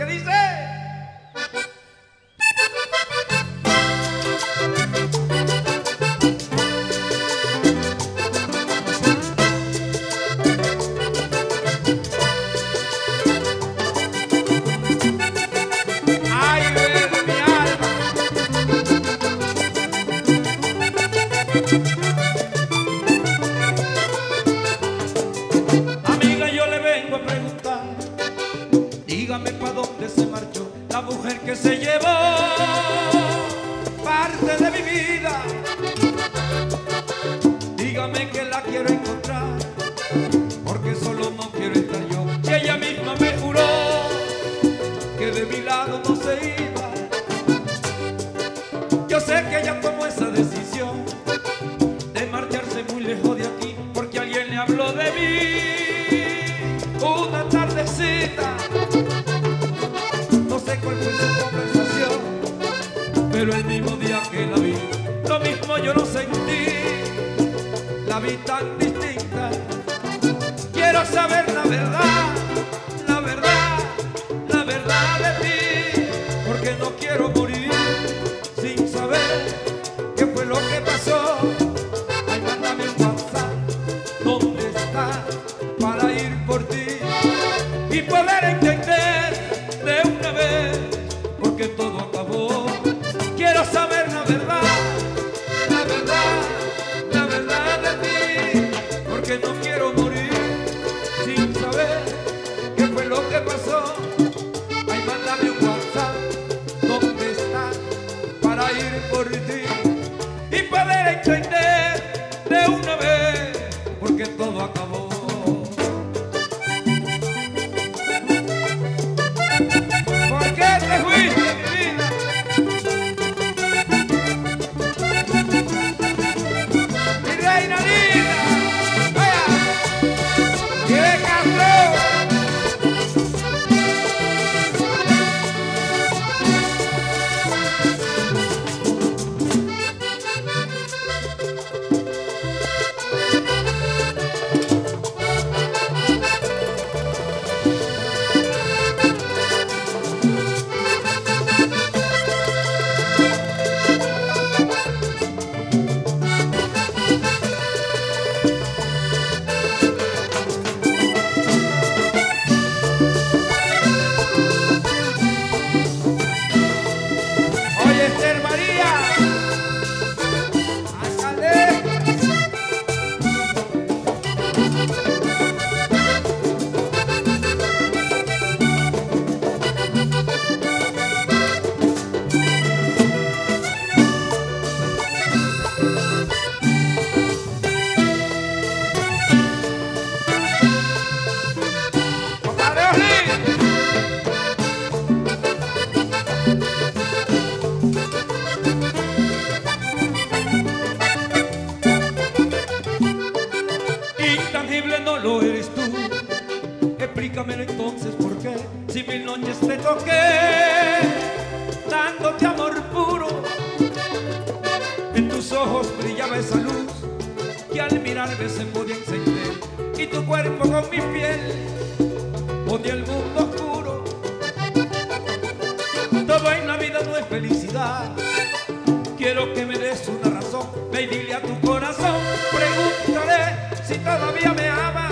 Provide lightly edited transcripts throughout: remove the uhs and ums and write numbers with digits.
que dice. Amiga, yo le vengo a preguntar, dígame pa' dónde se marchó la mujer que se llevó parte de mi vida. Dígame que la quiero encontrar, porque solo no quiero estar yo. Y ella misma me juró que de mi lado no se iba. Yo sé que ella tomó esa decisión de marcharse muy lejos de aquí, porque alguien le habló de mí una tardecita. No sé cuál fue su conversación, pero el mismo día que la vi, lo mismo yo lo sentí. La vi tan distinta. Quiero saber la verdad, la verdad, la verdad de ti, porque no quiero morir sin saber qué fue lo que pasó. Ay, mándame un WhatsApp, ¿dónde estás? Para ir por ti y poder entender de una vez porque todo acabó. Quiero saber la verdad, la verdad, la verdad de ti, porque no quiero morir sin saber qué fue lo que pasó. Ay, mándame un WhatsApp, ¿dónde estás? Para ir por ti y poder entender de una vez porque todo acabó. ¿Por qué te fuiste, mi vida? Mi reina linda, vaya, ¡qué Castro! Oye, Esther María, alcalde. Compadre Osli. Intangible no lo eres tú. Explícamelo entonces por qué, si mil noches te toqué dándote amor puro. En tus ojos brillaba esa luz que al mirarme se podía encender, y tu cuerpo con mi piel ponía el mundo oscuro. Todo en la vida no es felicidad. Quiero que me des una razón, ve y dile a tu corazón, pregúntale si todavía me ama,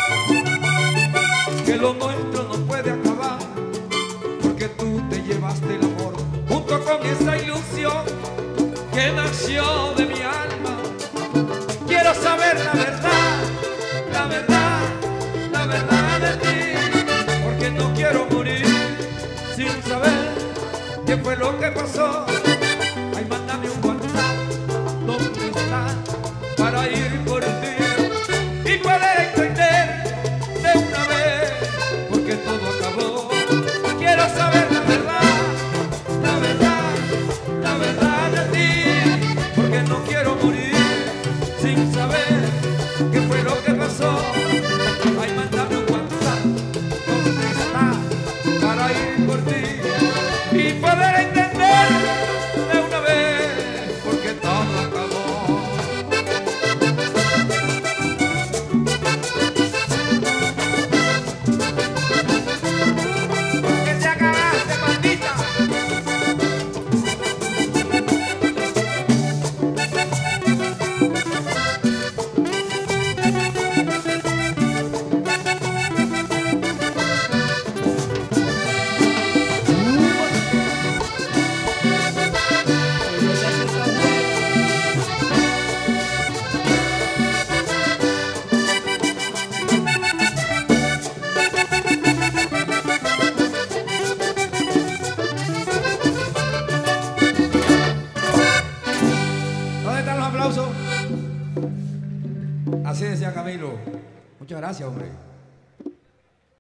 que lo nuestro no puede acabar, porque tú te llevaste el amor junto con esa ilusión que nació de mi alma. Quiero saber la verdad, la verdad, la verdad de ti, porque no quiero morir sin saber qué fue lo que pasó. Ay, mándame un WhatsApp, ¿dónde estás? Para ir por ti y poder entender de una vez porque todo acabó. Quiero saber la verdad, la verdad, la verdad de ti, porque no quiero morir sin saber qué fue lo que pasó. Ay, mándame un WhatsApp, ¿dónde estás? Para ir por ti y poder entender de una vez porque todo acabó. Porque se acaba. decía Camilo. Muchas gracias, hombre.